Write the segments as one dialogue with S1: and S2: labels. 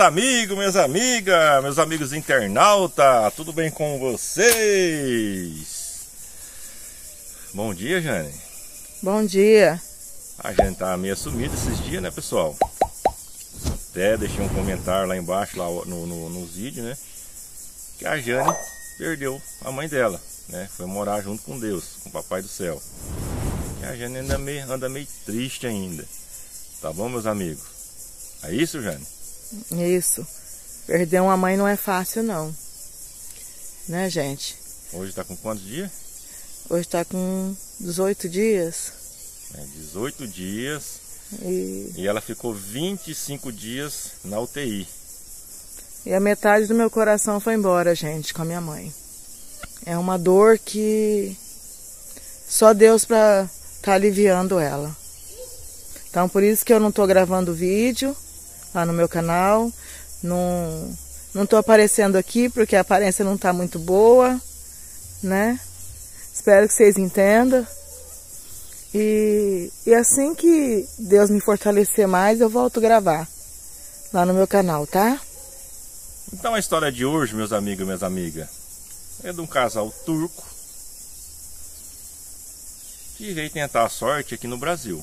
S1: amigos, minhas amigas, meus amigos internautas, tudo bem com vocês? Bom dia, Jane.
S2: Bom dia.
S1: A Jane tá meio sumida esses dias, né, pessoal? Até deixei um comentário lá embaixo, lá nos vídeos, né? Que a Jane perdeu a mãe dela, né? Foi morar junto com Deus, com o Papai do Céu. E a Jane anda meio triste ainda. Tá bom, meus amigos? É isso, Jane?
S2: Isso. Perder uma mãe não é fácil, não. Né, gente?
S1: Hoje tá com quantos dias?
S2: Hoje tá com 18 dias.
S1: 18 dias.
S2: E
S1: ela ficou 25 dias na UTI.
S2: E a metade do meu coração foi embora, gente, com a minha mãe. É uma dor que só Deus pra tá aliviando ela. Então, por isso que eu não tô gravando vídeo lá no meu canal. Não tô aparecendo aqui porque a aparência não tá muito boa, né? Espero que vocês entendam. E assim que Deus me fortalecer mais, eu volto a gravar lá no meu canal, tá?
S1: Então a história de hoje, meus amigos e minhas amigas, é de um casal turco que veio tentar a sorte aqui no Brasil,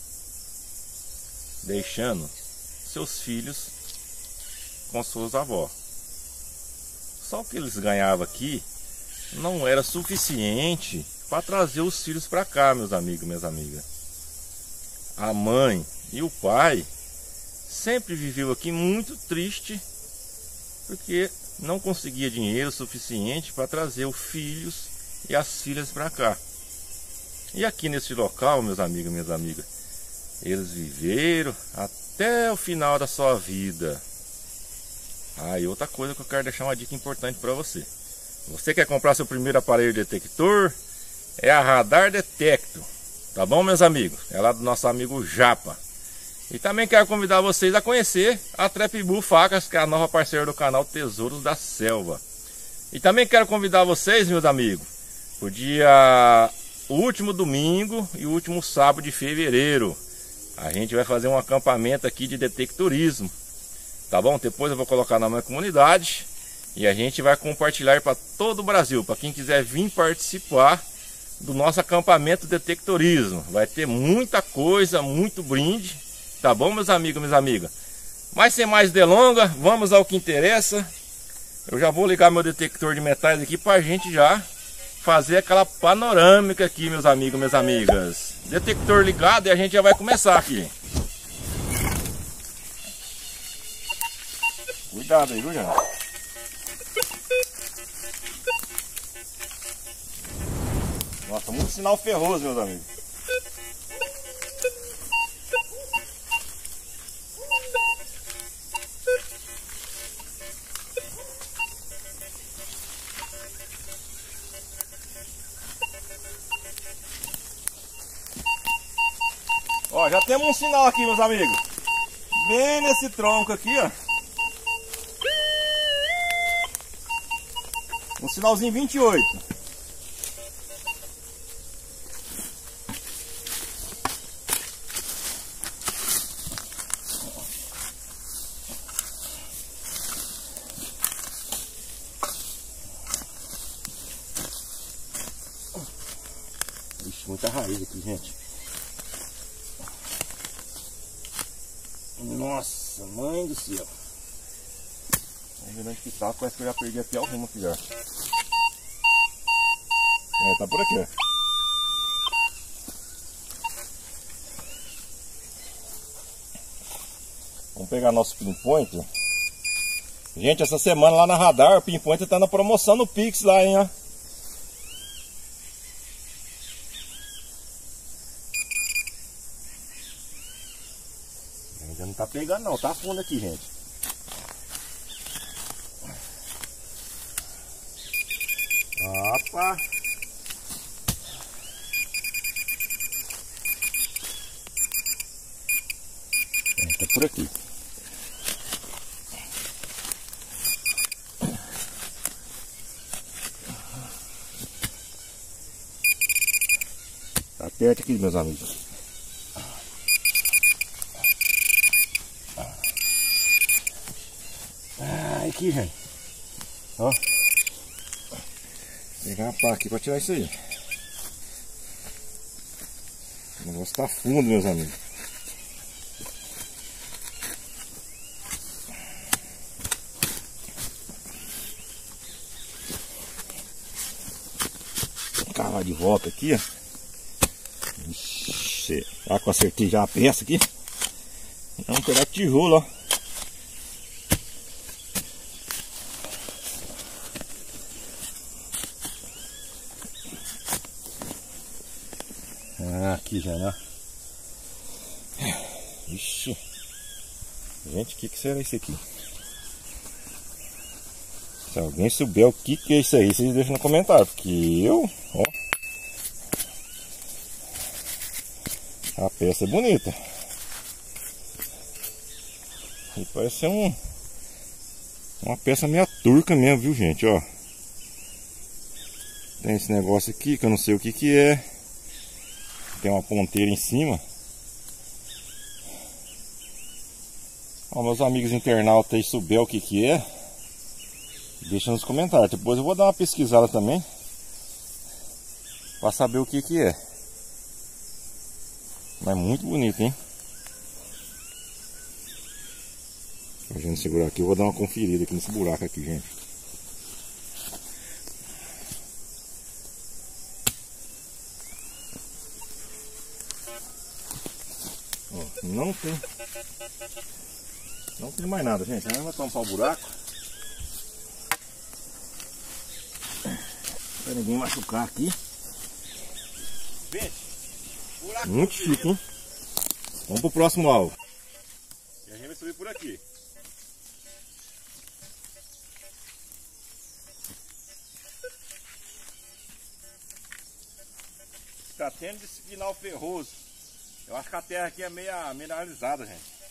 S1: deixando seus filhos com suas avós. Só que eles ganhavam aqui não era suficiente para trazer os filhos para cá, meus amigos e minhas amigas. A mãe e o pai sempre viveu aqui muito triste porque não conseguia dinheiro suficiente para trazer os filhos e as filhas para cá. E aqui nesse local, meus amigos e minhas amigas, eles viveram até o final da sua vida. E outra coisa que eu quero deixar uma dica importante para você. Você quer comprar seu primeiro aparelho detector? É a Radar Detecto. Tá bom, meus amigos? É lá do nosso amigo Japa. E também quero convidar vocês a conhecer a Trapbull Facas, que é a nova parceira do canal Tesouros da Selva. E também quero convidar vocês, meus amigos, o último domingo e o último sábado de fevereiro. A gente vai fazer um acampamento aqui de detectorismo. Tá bom? Depois eu vou colocar na minha comunidade e a gente vai compartilhar para todo o Brasil, para quem quiser vir participar do nosso acampamento de detectorismo. Vai ter muita coisa, muito brinde. Tá bom, meus amigos, minhas amigas? Mas sem mais delongas, vamos ao que interessa. Eu já vou ligar meu detector de metais aqui para a gente já fazer aquela panorâmica aqui, meus amigos, minhas amigas. Detector ligado e a gente já vai começar aqui. Cuidado aí, viu, gente? Nossa, muito sinal ferroso, meus amigos. Ó, já temos um sinal aqui, meus amigos. Bem nesse tronco aqui, ó. Um sinalzinho 28. Ixi, muita raiz aqui, gente. Nossa, mãe do céu. Vamos ver onde que tá. Parece que eu já perdi até o rumo aqui já. Tá por aqui, ó. Vamos pegar nosso pinpoint. Gente, essa semana lá na Radar, o pinpoint tá na promoção no Pix lá, hein, ó. Ainda não tá pegando não, tá fundo aqui, gente. Opa! Tá por aqui. Tá perto aqui, meus amigos. aqui, gente. Ó. Vou pegar a pá aqui pra tirar isso aí. O negócio tá fundo, meus amigos. Vou cavar de volta aqui, ó. Ixi, tá que eu acertei já a peça aqui. É um pedaço de tijolo, ó. Aqui já, né? Ixi. Gente, o que será isso aqui? Se alguém souber o que é isso aí, vocês deixam no comentário. Porque eu, ó. A peça é bonita. E parece ser uma peça meio turca mesmo, viu, gente? Ó. Tem esse negócio aqui que eu não sei o que é. Tem uma ponteira em cima. Ó, meus amigos internautas aí souber o que é, deixa nos comentários. Depois eu vou dar uma pesquisada também para saber o que é. Mas muito bonito, hein? A gente segurar aqui, eu vou dar uma conferida aqui nesse buraco aqui, gente. Ó, não tem mais nada, gente. Aí vai tampar o buraco pra ninguém machucar aqui. Muito chique, hein? Vamos pro próximo alvo. E a gente vai subir por aqui. Tá tendo esse final ferroso. Eu acho que a terra aqui é meio mineralizada, gente.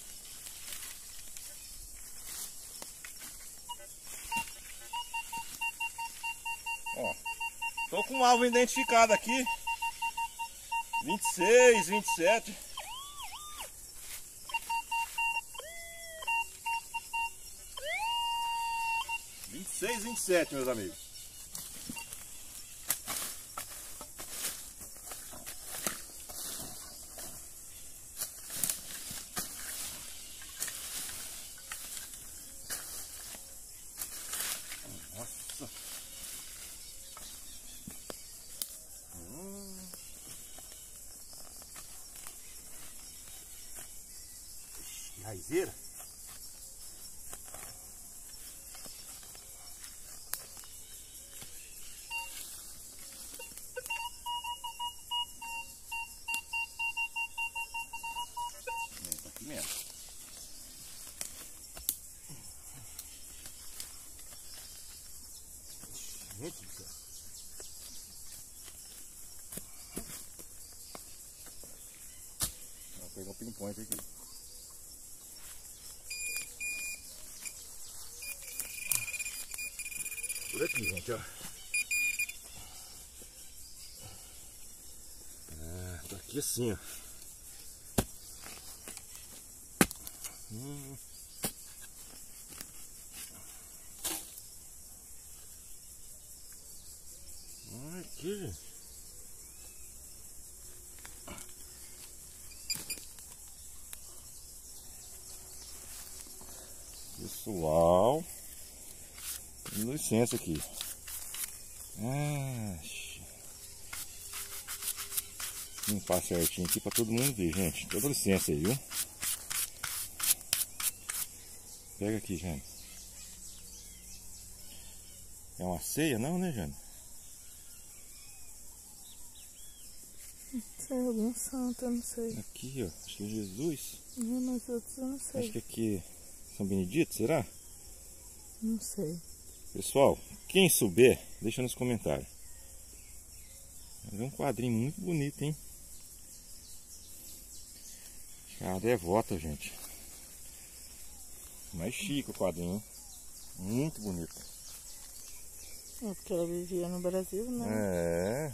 S1: Ó, tô com um alvo identificado aqui. 26, 27. (26, 27, meus amigos. Nossa. Que raizeira. Tá aqui mesmo. Gente do céu. Vou pegar o pinpoint aqui. Por aqui, gente, ó. Tá aqui assim, ó. Aqui, gente. Pessoal, licença aqui. Limpar certinho aqui para todo mundo ver, gente. Toda licença aí, viu? Pega aqui, gente. É uma ceia, não, né, Jane?
S2: Sei, algum santo, eu não sei.
S1: Aqui, ó. Acho que é Jesus.
S2: Não, mas outros eu não sei.
S1: Acho que aqui é São Benedito, será?
S2: Não sei.
S1: Pessoal, quem souber, deixa nos comentários. Mas é um quadrinho muito bonito, hein? A devota, gente. Mais chique o quadrinho, hein? Muito bonito.
S2: É porque ela vivia no Brasil, né?
S1: É.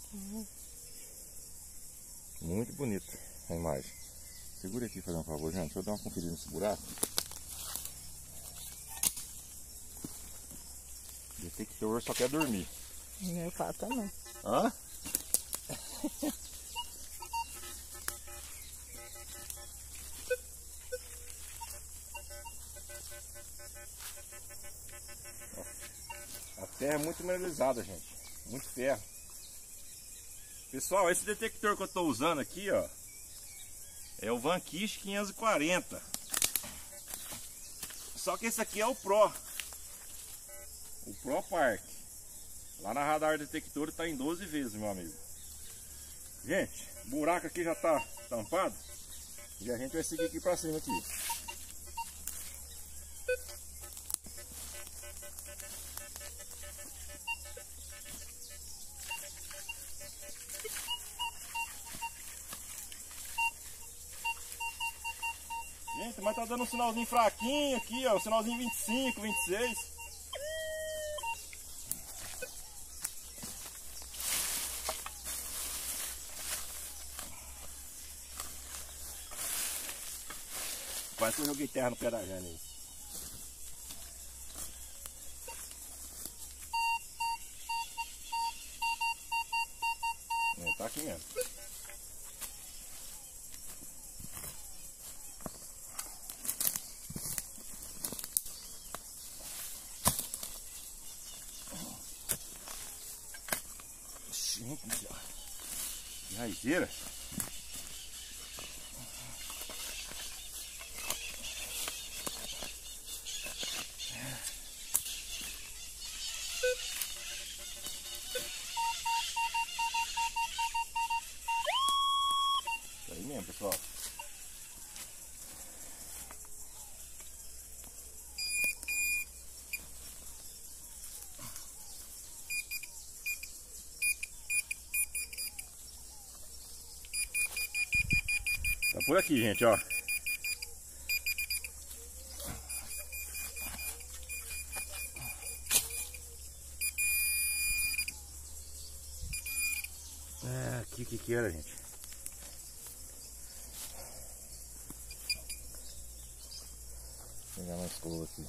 S1: Muito bonito a imagem. Segura aqui, fazer um favor, gente. Deixa eu dar uma conferida nesse buraco. detector só quer dormir.
S2: Meu pai também.
S1: Hã? A terra é muito mineralizada, gente. Muito ferro. Pessoal, esse detector que eu estou usando aqui, ó, é o Vanquish 540. Só que esse aqui é o Pro. O Pro Park. Lá na Radar Detector está em 12 vezes, meu amigo. Gente, o buraco aqui já está tampado. E a gente vai seguir aqui para cima aqui. Gente, mas tá dando um sinalzinho fraquinho aqui, ó, um sinalzinho 25, 26. Parece que eu joguei terra no pé da Jane aí. Tá aqui mesmo. Gente, que raizeira. Isso aí mesmo, pessoal. Tá por aqui, gente, ó. É, aqui que era, gente? Vou pegar uma escova aqui.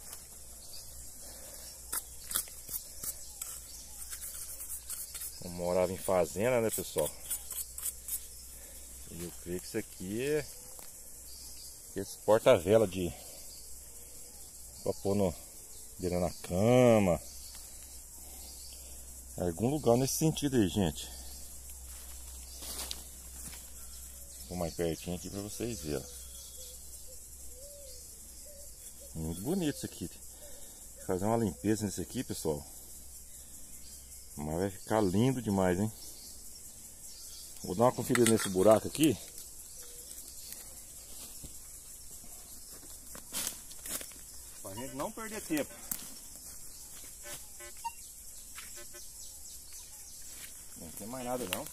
S1: Eu morava em fazenda, né, pessoal? E eu creio que isso aqui é esse porta-vela de pra pôr no beira na cama. Algum lugar nesse sentido aí, gente. Vou mais pertinho aqui pra vocês verem. Muito bonito isso aqui. Vou fazer uma limpeza nesse aqui, pessoal. Mas vai ficar lindo demais, hein? Vou dar uma conferida nesse buraco aqui. Pra gente não perder tempo. Não tem mais nada não.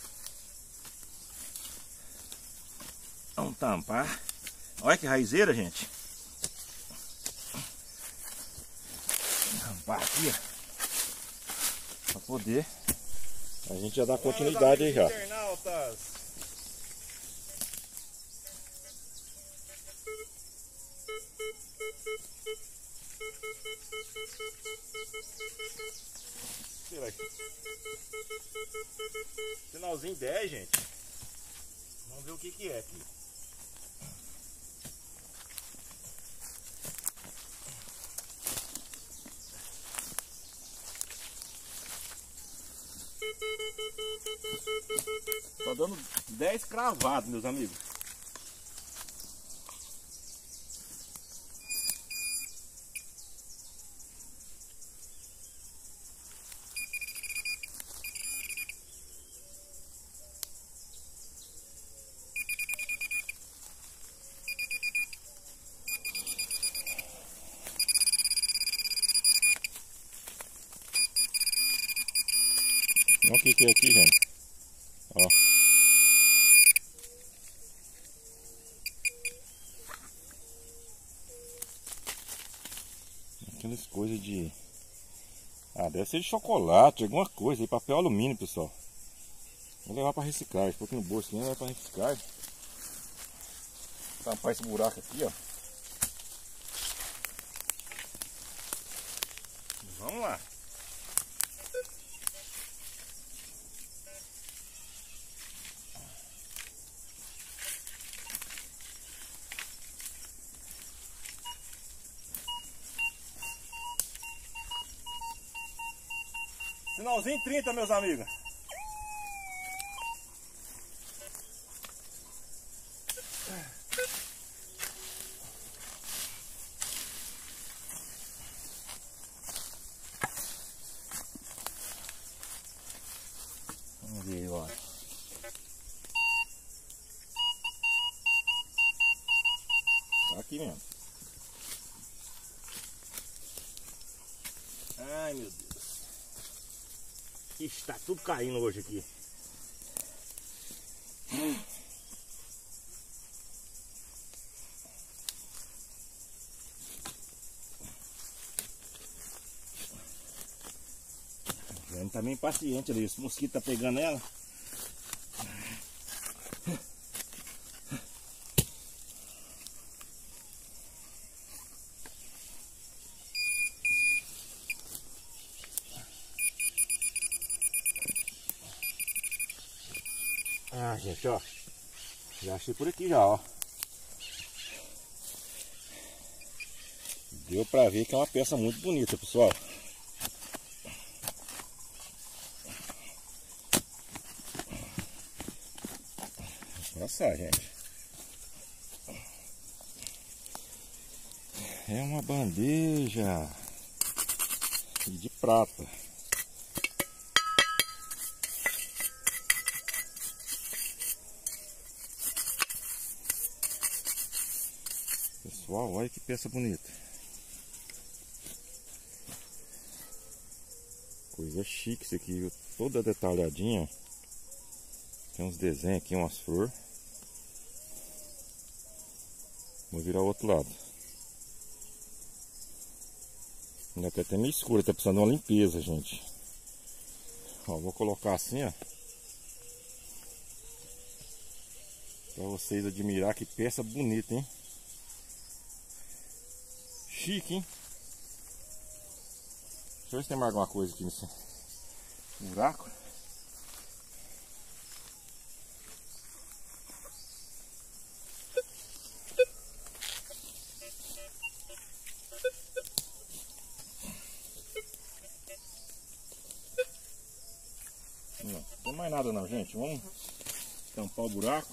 S1: Vamos tampar. Olha que raizeira, gente. Vamos tampar aqui, ó. Pra poder a gente já dá continuidade aí já. Internautas. Sinalzinho 10, gente. Vamos ver o que é aqui. Tá dando 10 cravados, meus amigos. Olha o que é aqui, gente. Ó. Aquelas coisas de... Ah, deve ser de chocolate, alguma coisa aí, papel alumínio, pessoal. Vou levar para reciclagem, um pouquinho no bolso aqui, vai para reciclagem. Tampar esse buraco aqui, ó. Vamos lá. Sinalzinho 30, meus amigos.
S3: Vamos ver agora.
S1: Tá aqui mesmo. Ai, meu Deus. Ixi, tá tudo caindo hoje aqui.
S3: Ele tá meio impaciente ali, esse mosquito tá pegando ela.
S1: Ah, gente, ó. Já achei por aqui já, ó. Deu pra ver que é uma peça muito bonita, pessoal. Vou passar, gente. É uma bandeja de prata. Pessoal, olha que peça bonita. Coisa chique isso aqui, viu? Toda detalhadinha. Tem uns desenhos aqui, umas flores. Vou virar o outro lado. Ainda até meio escuro, tá precisando de uma limpeza, gente. Ó, vou colocar assim, ó. Pra vocês admirar que peça bonita, hein? Chique, hein? Deixa eu ver se tem mais alguma coisa aqui nesse buraco. Não tem mais nada não, gente. Vamos tampar o buraco.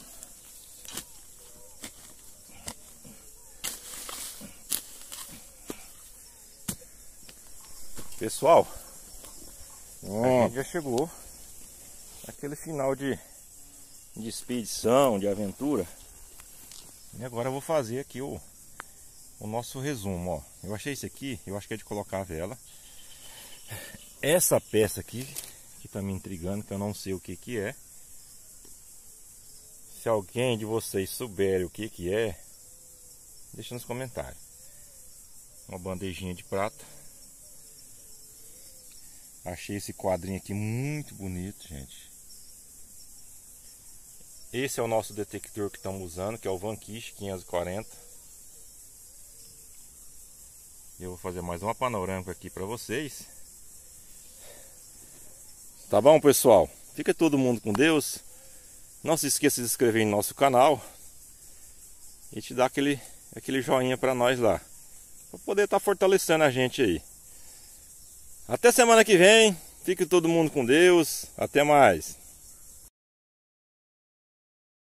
S1: Pessoal, a gente já chegou naquele final de expedição, de aventura. E agora eu vou fazer aqui o nosso resumo, ó. Eu achei esse aqui, eu acho que é de colocar a vela. Essa peça aqui, que tá me intrigando, que eu não sei o que que é. Se alguém de vocês souber o que que é, deixa nos comentários. Uma bandejinha de prata. Achei esse quadrinho aqui muito bonito, gente. Esse é o nosso detector que estamos usando, que é o Vanquish 540. Eu vou fazer mais uma panorâmica aqui para vocês. Tá bom, pessoal? Fica todo mundo com Deus. Não se esqueça de se inscrever no nosso canal e te dar aquele joinha para nós lá, para poder estar fortalecendo a gente aí. Até semana que vem. Fique todo mundo com Deus. Até mais.